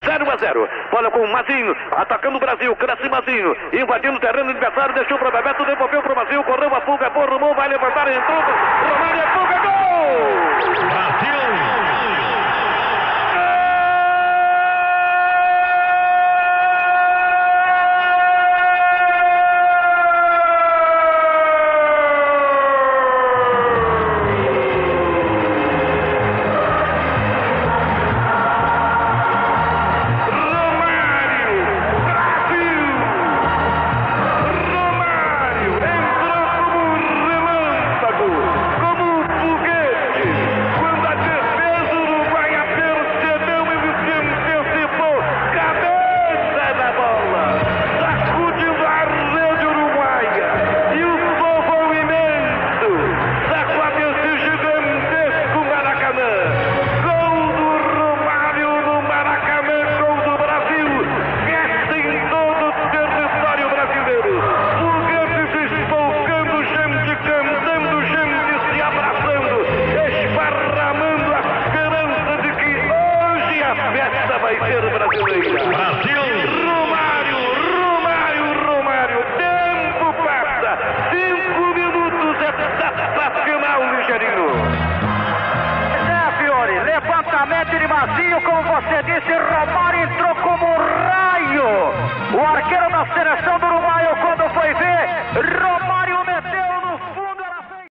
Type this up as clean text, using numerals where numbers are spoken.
0-0. Bola com o Mazinho, atacando o Brasil, cresce Mazinho, invadindo o terreno adversário, deixou para Bebeto, devolveu para o Mazinho, correu a fuga, por rumou, vai levantar, entrou, Romário, fuga, gol! Brasil! Brasil! Romário, tempo passa, 5 minutos, é sensacional, Ligeirinho. Fiore, levantamento de Mazinho, como você disse, Romário entrou como um raio. O arqueiro da seleção do Uruguai, quando foi ver, Romário